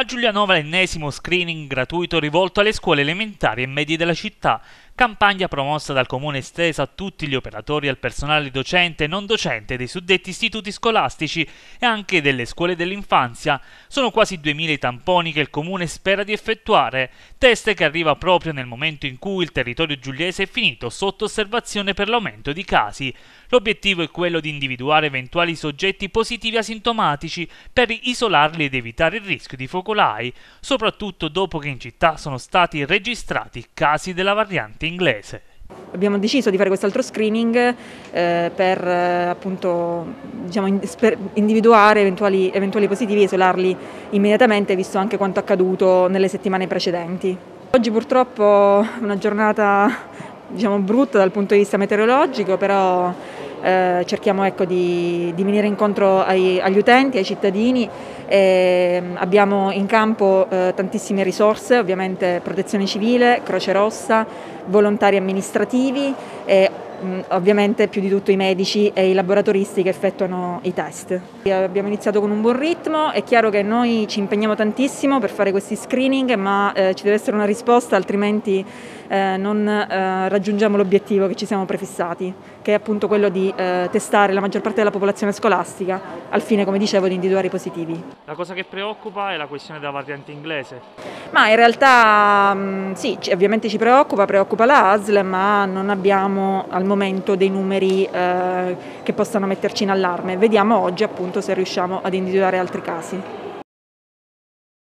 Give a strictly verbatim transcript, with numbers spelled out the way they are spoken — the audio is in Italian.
Giulianova l'ennesimo screening gratuito rivolto alle scuole elementari e medie della città, campagna promossa dal Comune estesa a tutti gli operatori e al personale docente e non docente dei suddetti istituti scolastici e anche delle scuole dell'infanzia. Sono quasi duemila i tamponi che il Comune spera di effettuare, test che arriva proprio nel momento in cui il territorio giuliese è finito sotto osservazione per l'aumento di casi. L'obiettivo è quello di individuare eventuali soggetti positivi asintomatici per isolarli ed evitare il rischio di focolai, soprattutto dopo che in città sono stati registrati casi della variante inglese. Abbiamo deciso di fare quest'altro screening eh, per eh, appunto, diciamo, in, per individuare eventuali, eventuali positivi e isolarli immediatamente, visto anche quanto accaduto nelle settimane precedenti. Oggi purtroppo è una giornata, diciamo, brutta dal punto di vista meteorologico, però eh, cerchiamo, ecco, di, di venire incontro ai, agli utenti, ai cittadini. E abbiamo in campo eh, tantissime risorse, ovviamente Protezione Civile, Croce Rossa, volontari amministrativi e mh, ovviamente più di tutto i medici e i laboratoristi che effettuano i test. Abbiamo iniziato con un buon ritmo, è chiaro che noi ci impegniamo tantissimo per fare questi screening, ma eh, ci deve essere una risposta, altrimenti eh, non eh, raggiungiamo l'obiettivo che ci siamo prefissati, che è appunto quello di eh, testare la maggior parte della popolazione scolastica al fine, come dicevo, di individuare i positivi. La cosa che preoccupa è la questione della variante inglese. Ma in realtà mh, sì, ovviamente ci preoccupa, preoccupa la A S L, ma non abbiamo al momento dei numeri eh, che possano metterci in allarme. Vediamo oggi appunto se riusciamo ad individuare altri casi.